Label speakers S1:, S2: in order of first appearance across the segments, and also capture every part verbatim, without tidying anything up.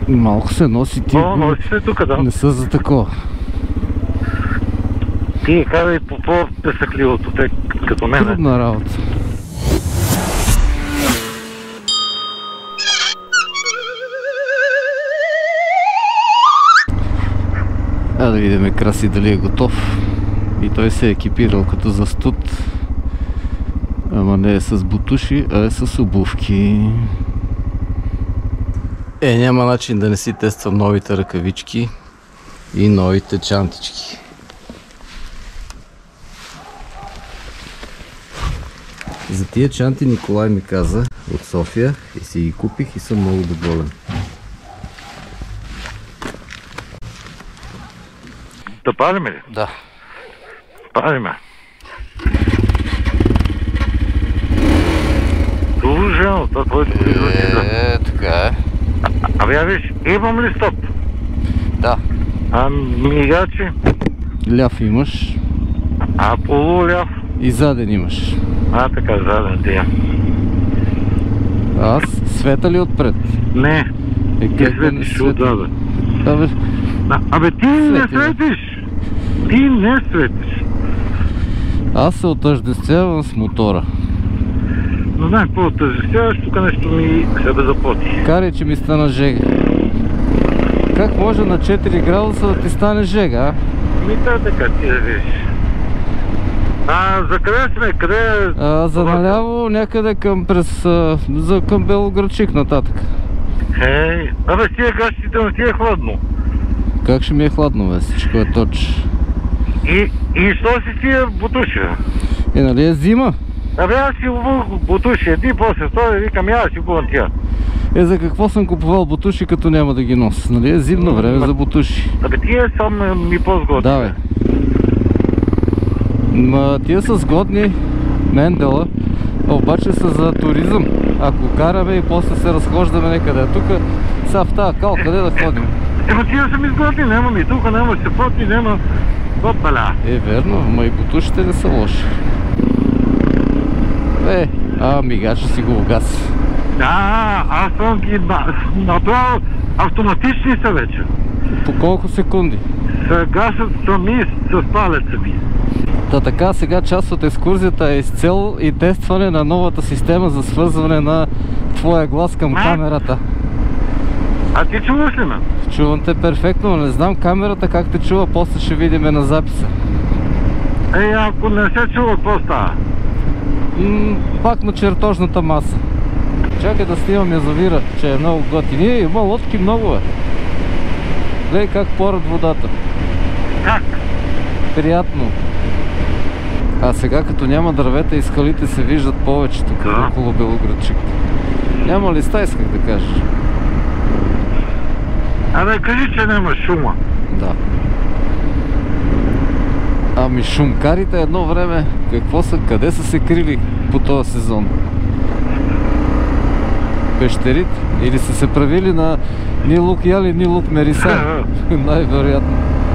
S1: Малко се носи ти.
S2: О, носи се тук, да.
S1: Не са за такова.
S2: Ти карай по по-песъкливото, те като мене.
S1: Трудна работа. А да видим Краси дали е готов. И той се е екипирал като за студ. Ама не е с бутуши, а е с обувки. Е, няма начин да не си тествам новите ръкавички и новите чантички. За тия чанти Николай ми каза от София и си ги купих и съм много доволен.
S2: Да палим ли?
S1: Да.
S2: Палиме. Служено, това твоето призвучи.
S1: Е, така е.
S2: Абе, я виж, имам ли стоп?
S1: Да.
S2: А мигачи?
S1: Ляв имаш.
S2: А полуляв?
S1: И заден имаш.
S2: А, така, заден тия.
S1: Аз света ли отпред?
S2: Не.
S1: Е,
S2: Ти
S1: как да не
S2: светиш
S1: света?
S2: отзаде.
S1: Абе,
S2: А, Абе, ти не
S1: Свети, бе.
S2: светиш! Ти не светиш!
S1: аз се отъждествявам с мотора.
S2: Но знам какво отъждествяваш, тук нещо ми себе запоти.
S1: Карай, че ми стана жега. Как може на четири градуса да ти стане жега, а?
S2: Ми та така, ти да видиш. А, за къде сме? Къде е?
S1: а за наляво някъде към през... а, за към Белоградчик нататък.
S2: Хей, абе, с тия гащите не ти е хладно.
S1: Как ще ми е хладно, бе, всичко е точ.
S2: И, и що си тия бутуши?
S1: Е, нали е зима?
S2: Абе, аз си обувах бутуши, еди после втори, викам, я си обувам тия.
S1: Е, за какво съм купувал бутуши, като няма да ги нося? Нали е зимно време за бутуши?
S2: Абе, тия сам ми по-сгодни.
S1: Да, бе. Ма, тия са сгодни, Мендела, обаче са за туризъм. Ако караме и после се разхождаме некъде. Тук са в тази кал, къде да ходим?
S2: Ема тия са ми сгодни, няма ми тук, няма се поти, няма опаля.
S1: Е, верно, ма и бутушите не са лоши. Е, а мигача си го угаси.
S2: Да, аз съм ги на- направил, автоматични са вече.
S1: По колко секунди?
S2: Сега са сами с палеца ми.
S1: Та така, сега част от екскурзията е с цел и тестване на новата система за свързване на твоя глас към
S2: А?
S1: камерата.
S2: А ти чуваш ли ме?
S1: Чувам те перфектно, но не знам камерата как те чува, после ще видим на записа.
S2: Ей, ако не се чува, какво става?
S1: М, пак на чертожната маса. Чакай да снимам язовира, че е много готин. Е, има лодки много, е. Гледай как порят водата.
S2: Как?
S1: Приятно. А сега като няма дървета и скалите се виждат повече тук
S2: Да.
S1: около Белоградчик. Няма листа, исках да кажа.
S2: Абе, кажи, че няма шума.
S1: Да. Ами шумкарите едно време, какво са, къде са се крили по този сезон? Пещерите? Или са се правили на ни лук яли, ни лук мерисан? Най-вероятно.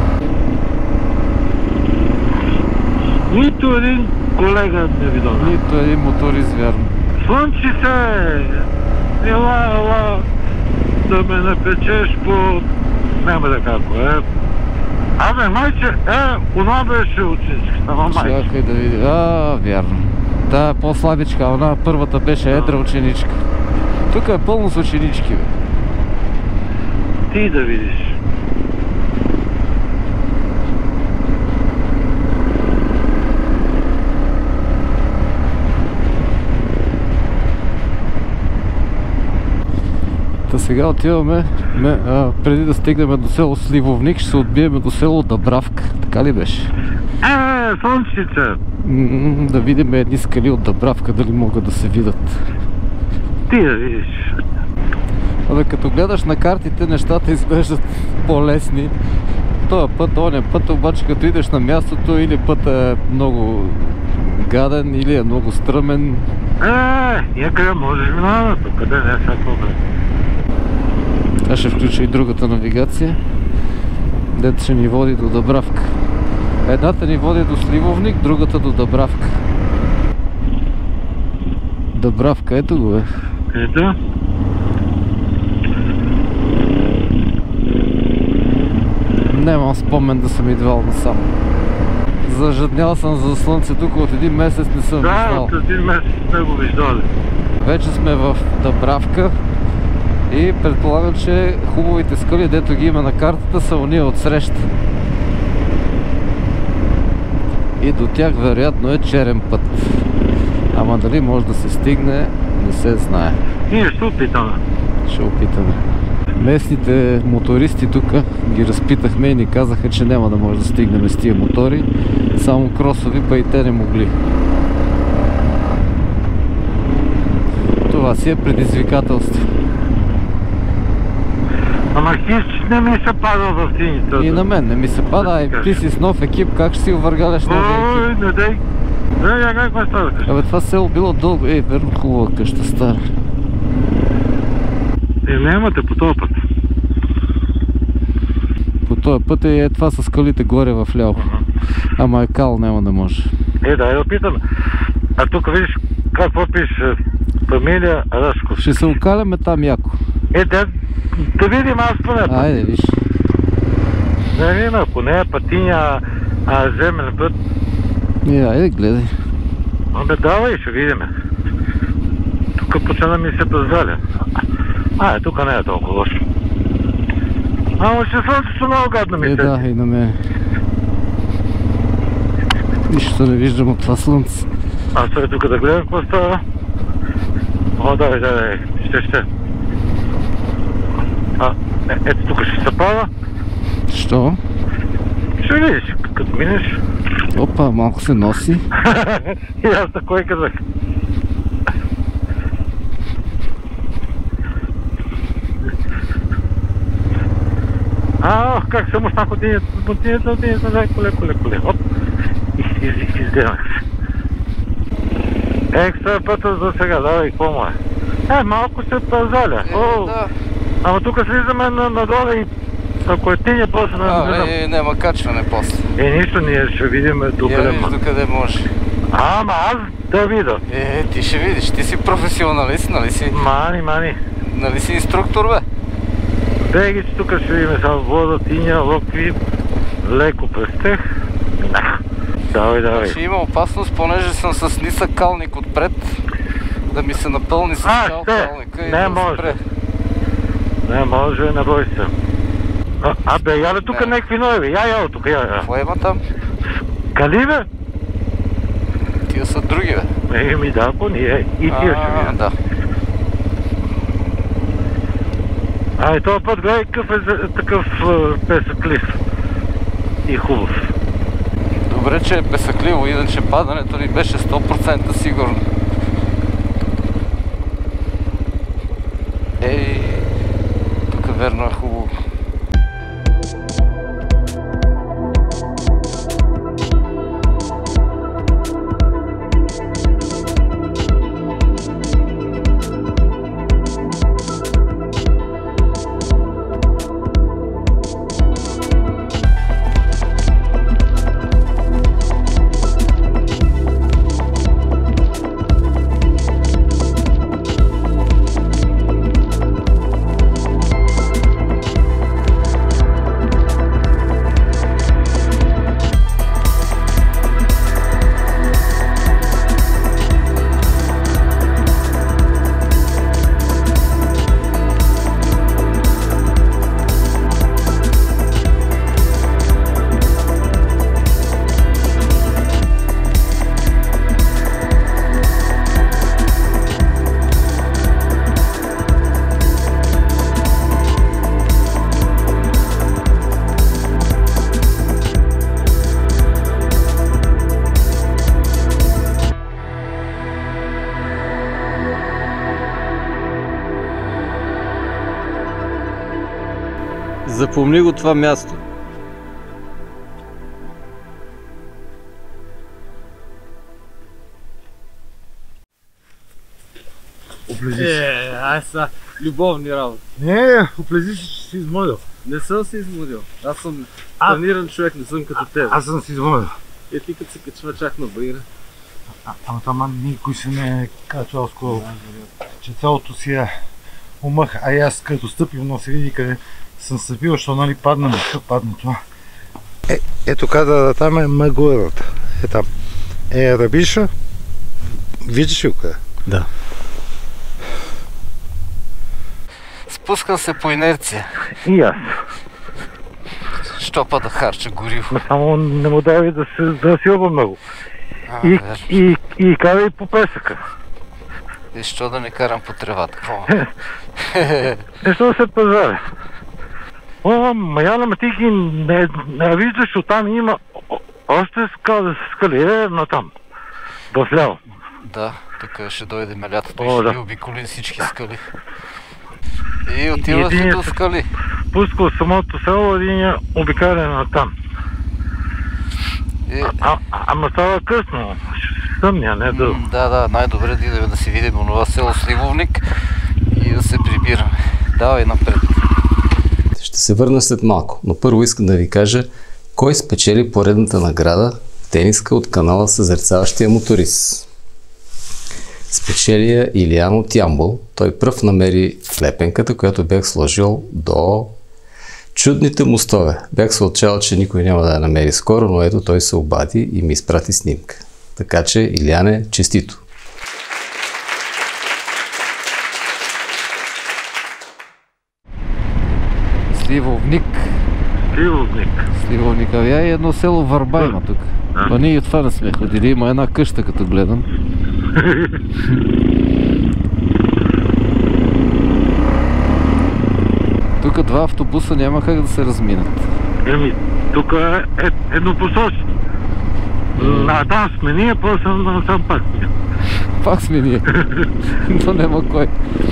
S2: Нито един колега не ви дойде.
S1: Нито един моторист, вярно.
S2: Слънчи се! Ела, ела, да ме напечеш по... Няма да какво е. Абе, майче, е, она беше ученичката, ама майче.
S1: Чакай да видим. А, вярно. Та е по-слабичка, она първата беше едра ученичка. Тук е пълно с ученички, бе.
S2: Ти да видиш.
S1: Та сега отиваме, ме, а, преди да стигнем до село Сливовник, ще се отбием до село Дъбравка. Така ли беше?
S2: Е, слънчице!
S1: М, да видим едни скали от Дъбравка, дали могат да се видят.
S2: Ти да видиш.
S1: Абе, като гледаш на картите, нещата изглеждат по-лесни. Този път, оня път, обаче като идеш на мястото, или път е много гаден, или е много стръмен.
S2: Е, някъде можеш минава, тук къде не е всяко време.
S1: Аз ще включа и другата навигация, дето ще ни води до Дъбравка. Едната ни води до Сливовник, другата до Дъбравка. Дъбравка, ето го е.
S2: Ето.
S1: Нямам спомен да съм идвал насам. Зажаднял съм за слънце тук, от един месец не съм
S2: Да,
S1: виждал.
S2: от един месец сме го виждали.
S1: Вече сме в Дъбравка и предполагам, че хубавите скали, дето ги има на картата, са уния от среща. И до тях вероятно е черен път. Ама дали може да се стигне, не се знае.
S2: Ние ще опитаме.
S1: Ще опитаме. Местните мотористи тук ги разпитахме и ни казаха, че няма да може да стигнем с тия мотори. Само кросови, па и те не могли. Това си е предизвикателство.
S2: Ама хищ не ми се пада в сините.
S1: И на мен не ми се пада, ай ти си с нов екип, как ще си увъргаляш новия екип?
S2: Ой, не дай. Не, я как ме става къща?
S1: Абе това село било дълго, ей, верно хубава къща стара.
S2: Е, нямате по този път.
S1: По този път е, е това с скалите горе в ляво. Ама е кал, няма да може.
S2: Е, да, я опитам. А тук виж какво пише. Фамилия Рашков.
S1: Ще се окаляме там яко.
S2: Е, да, да видим аз поне.
S1: Айде, виж.
S2: Да видим, ако не е пътиня, а земен път.
S1: И, айде, гледай.
S2: Абе, давай, ще видим. Тук почна ми се пазаля. А, е, тук не е толкова лошо. Ама ще слънцето много гадно ми
S1: Е,
S2: се.
S1: да, и на мен. Нищо не виждам от това слънце.
S2: Аз сега тук да гледам какво става. О, давай, давай, ще, ще. А, е, ето тук ще се пада.
S1: Що?
S2: Ще видиш, като минеш.
S1: Опа, малко се носи.
S2: И аз такой казах. А, как само с тако тинят, тинят, тинят, леко, леко, леко, леко. Оп, из, из, изденах се. Екстра пътя за сега, давай, какво му е? Е, малко се пазаля. О,
S1: да.
S2: Ама тук слизаме на, надолу и ако е тиня, после не
S1: А, е, няма качване после.
S2: Е, нищо, ние ще видим докъде
S1: Я виж докъде може.
S2: А, ама аз да видя.
S1: Е, ти ще видиш, ти си професионалист, нали си?
S2: Мани, мани.
S1: Нали си инструктор, бе?
S2: Беги, че тук ще видим само вода, тиня, локви, леко през тях. Минах. Давай, давай.
S1: Значи има опасност, понеже съм с нисък калник отпред, да ми се напълни с
S2: А,
S1: цял
S2: ще.
S1: калника и
S2: Не
S1: да
S2: може.
S1: спре.
S2: Не може, не бой се. А, а бе, яле тук
S1: Не.
S2: някакви нови. Я, я, тук, я, я.
S1: Какво има там?
S2: Кали, бе?
S1: Тия са други, бе.
S2: Е, ми да, по ние. И тия ще
S1: А,
S2: видим.
S1: да.
S2: А, и този път гледай какъв е за- такъв е, песъклив. И хубав.
S1: Добре, че е песъкливо, иначе падането ни беше сто процента сигурно. Ей, тук верно е хубаво. Запомни го това място.
S3: Оплези се.
S1: Е, ай са, любовни работи.
S3: Не, оплези се, че си измолил.
S1: Не съм се изморил. Аз съм
S3: А-
S1: планиран човек, не съм като теб.
S3: Аз съм си измолил.
S1: Е, ти като се качва чак на баира.
S3: А- Ама това никой се не е качвал скоро, че цялото си е умъх. А и аз като стъпим, но се види къде съм стъпил, защото нали падна, не ще падна това. Е, ето кадъра там е Магурата. Е там. Е, Рабиша. Виждаш ли къде?
S1: Да. Спускам се по инерция.
S3: И аз.
S1: Що па да харча гориво?
S3: Но само не му дай да се засилва много.
S1: А,
S3: И, и, и, и карай по песъка.
S1: И що да не карам по тревата? Какво?
S3: Нещо да се пазаря. О, Маяна, ма ти ги не, не виждаш, оттам има о- още скали, скали е натам. Вляво.
S1: Да, тук ще дойде лятото
S3: О,
S1: и ще
S3: да.
S1: ги обиколим всички скали. И отива си
S3: Единият
S1: до
S3: се-
S1: скали.
S3: Пускал самото село, един обикаля натам.
S1: И...
S3: А, а, ама става късно. Съмня, не да...
S1: м, Да, да, най-добре да идем да си видим онова село Сливовник и да се прибираме. Давай напред.
S4: Ще се върна след малко, но първо искам да ви кажа кой спечели поредната награда тениска от канала Съзерцаващия моторист. Спечели я Илиян от Ямбол. Той пръв намери лепенката, която бях сложил до чудните мостове. Бях се отчаял, че никой няма да я намери скоро, но ето той се обади и ми изпрати снимка. Така че, Илияне, честито!
S1: Сливовник.
S2: Сливовник.
S1: Сливовник. Авя и едно село Върба има тук.
S2: Да.
S1: Па ние и от това не сме ходили. Има една къща, като гледам. Тук два автобуса няма как да се разминат.
S2: Еми, тук е, е еднопосочно. А там сме ние, после насам пак сме.
S1: Пак сме ние. То няма кой.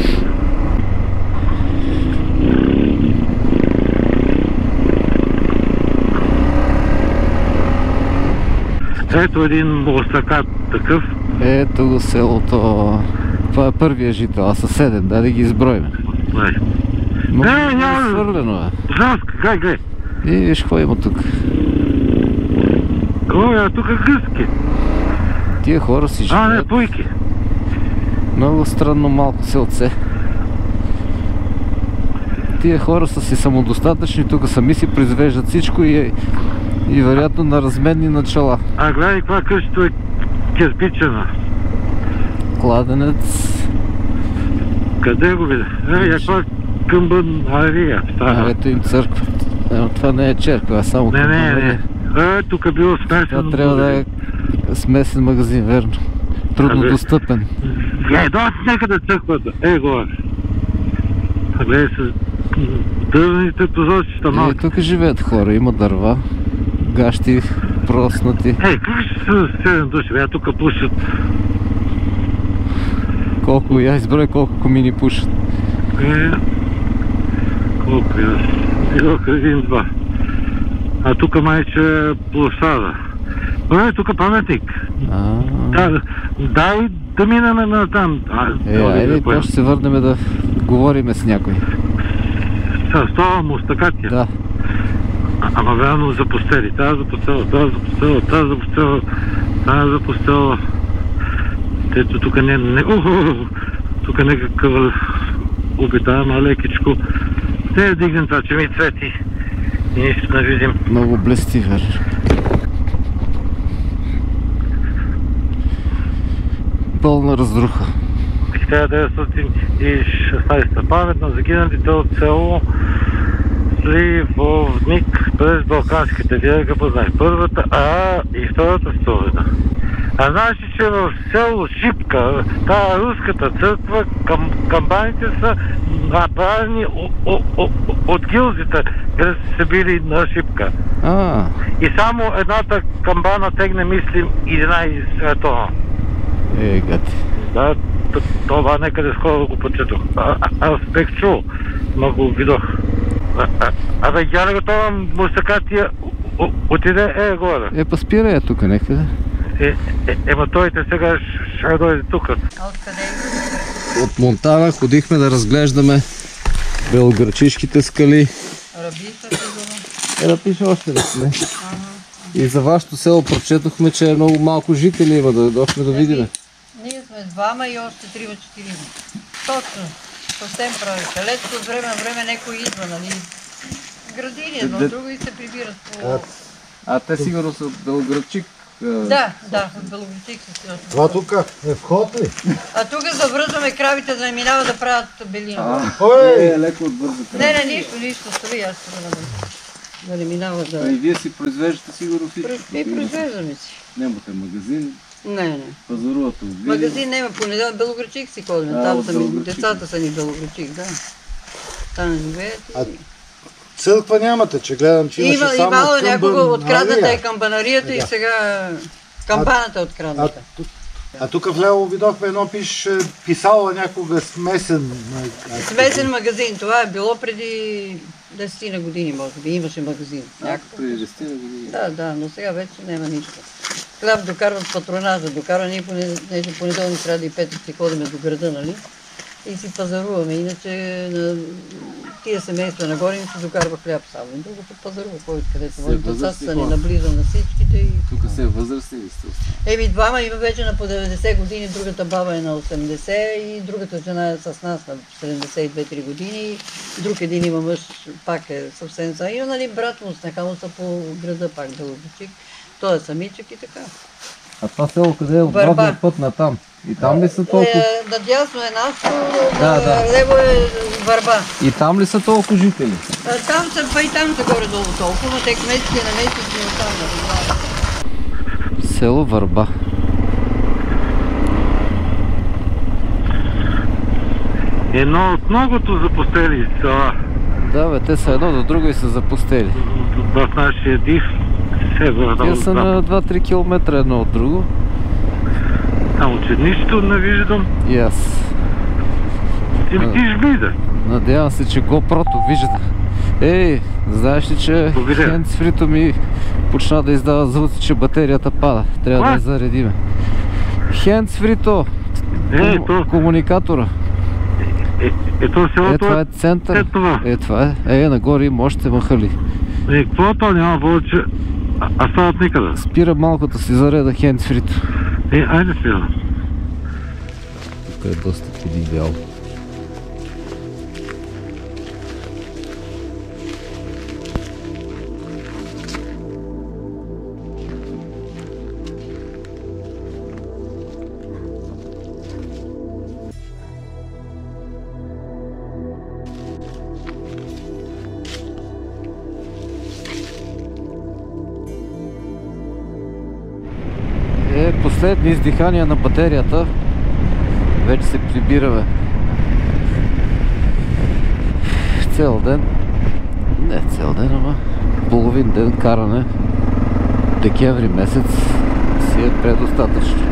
S2: Ето един мостакат такъв.
S1: Ето го селото. Това е първия жител, а са седем, да да ги изброим.
S2: Ай.
S1: Но
S2: Не,
S1: е
S2: няма.
S1: свърлено е.
S2: Заска, гай, гай.
S1: И виж какво има тук.
S2: Ой, а тук е гъски.
S1: Тия хора си
S2: А, не,
S1: живеят.
S2: пуйки.
S1: Много странно малко селце. Тия хора са си самодостатъчни, тук сами си произвеждат всичко и, и вероятно на разменни начала.
S2: А гледай, каква къща е кирпичена.
S1: Кладенец.
S2: Къде го видя? Е, каква къмбанария.
S1: А, ето им църква. Е, това не е черква, а само
S2: Не, не, не.
S1: кампания.
S2: Е, тук е било смесено.
S1: Това трябва да е смесен магазин, верно. Трудно
S2: Абе.
S1: достъпен.
S2: Е, дойдат някъде църквата. Е, горе. А гледай с дървените позорчета
S1: И
S2: малки.
S1: тук живеят хора, има дърва, гащи, проснати.
S2: Е, как ще са седем души? Бе, тук пушат.
S1: Колко, я изброя колко комини пушат.
S2: Е, колко я? Едно един, два. А тук майче е площада. Е, тук паметник.
S1: А,
S2: Да, дай да минаме на там. А,
S1: Е,
S2: да,
S1: айде,
S2: да,
S1: то ще се върнем да говориме с някой.
S2: С това мустакатия.
S1: Да.
S2: А- Ама верно запустели. Тази запустела, тази запустела, тази запустела, тази запустела. Ето тук не... не уху, тук някакъв обитаем, а лекичко. Те дигнем това, че ми цвети. И ние ще видим.
S1: Много блести, верно. Пълна разруха.
S2: хиляда деветстотин и шестнадесета памет на загиналите от село Сливовник през Балканските виега, познай първата, а и втората столина. А знаеш ли, че в село Шипка, тая руската църква, кам, камбаните са направени о- о- о- от гилзите, къде са били на Шипка.
S1: А,
S2: И само едната камбана тегне, мислим, единайсет тона.
S1: е, гати.
S2: Да, т- това некъде скоро го почетох. А, а, аз бех чул, но го видох. А, а, Абе, я не готова мустакатия о- отиде е горе.
S1: Е, па спирай я тук някъде.
S2: Е, е, ема той те сега ш- ще дойде тук.
S1: От Монтана ходихме да разглеждаме белоградчишките скали.
S5: Рабита се
S1: Е, да пише още да сме. И за вашето село прочетохме, че е много малко жители има, да дойдохме да видим.
S5: Ние сме двама и още трима-четирима. Точно. Съвсем правите. Лето от време на време някой идва, нали? Градини едно, друго и се прибират по
S1: А те сигурно са Белоградчик.
S5: Да, да, от Белоградчик са сигурно.
S3: Това тук е вход ли?
S5: А тук завръзваме кравите да не минават да правят белина.
S3: Ой!
S1: Е, леко отбърза.
S5: Не, не, нищо, нищо, стои, аз трябва да, да не минава да...
S1: А и вие си произвеждате сигурно всичко.
S5: И произвеждаме си.
S1: Нямате магазин,
S5: Не, не.
S1: пазарувате от вие.
S5: Магазин няма, понеделник Белоградчик си ходим.
S1: А,
S5: Там
S1: от
S5: са ми,
S1: Белоградчик.
S5: децата са ни Белоградчик, да. Там живеят.
S3: А църква нямате, че гледам, че имаше
S5: Има,
S3: само
S5: имало някога открадната е
S3: камбанария.
S5: камбанарията и
S3: Да.
S5: сега камбаната е
S3: А,
S5: открадната.
S3: тук- а тук в ляво видохме едно пиш, писала някога смесен.
S5: Смесен магазин, това е било преди десетина години, може би. Имаше магазин. Някакъв.
S1: Преди десетина години.
S5: Да, да, но сега вече няма нищо. Хляб докарват патронажа, докарва ние понеделник, понеделник, сряда и петък си ходим до града, нали? И си пазаруваме. Иначе на тия семейства нагоре им се докарва хляб само. И другото пазарува, който където
S1: Все
S5: може. Децата
S1: възрастни
S5: са ни
S1: хора.
S5: наблизо на всичките. И...
S1: Тук се е възрастни ли сте останали?
S5: Еми, двама има вече на по деветдесет години, другата баба е на осемдесет и другата жена е с нас на седемдесет и две-три години. Друг един има мъж, пак е съвсем са. И нали, брат му, снаха му са по града, пак Белоградчик. Той е самичък и така.
S1: А това село къде е
S5: Върба.
S1: обратния път на там? И там ли са толкова?
S5: Е, надясно е нашето,
S1: Да,
S5: да,
S1: да.
S5: лево е Върба.
S1: И там ли са толкова жители?
S5: А, там са, па и там са горе-долу толкова, но те кметите на месец не останали.
S1: Село Върба.
S2: Едно от многото запустели села
S1: Да, бе, те са едно до друго и са запустели.
S2: в нашия див север.
S1: Те са на два-три километра едно от друго.
S2: Само че нищо не виждам.
S1: И аз.
S2: Ти видиш вида.
S1: Надявам се, че GoPro-то вижда. Ей, знаеш ли, че
S2: Благодаря.
S1: хендсфрито ми почна да издава звуци, че батерията пада. Трябва да
S2: Кое?
S1: я заредиме. Хендсфрито!
S2: Е, то,
S1: Комуникатора.
S2: е, е, то
S1: Е,
S2: селото
S1: това
S2: е...
S1: е център.
S2: е това.
S1: Е, това е. Е, нагоре има още махали.
S2: Е, какво то няма повече? А, а стават никъде.
S1: Спира малко да си зареда хендсфрито.
S2: Е, айде спира.
S1: Тук е доста подивяло. Е, последни издихания на батерията. Вече се прибираме. Цял ден. Не цял ден, ама половин ден каране. Декември месец си е предостатъчно.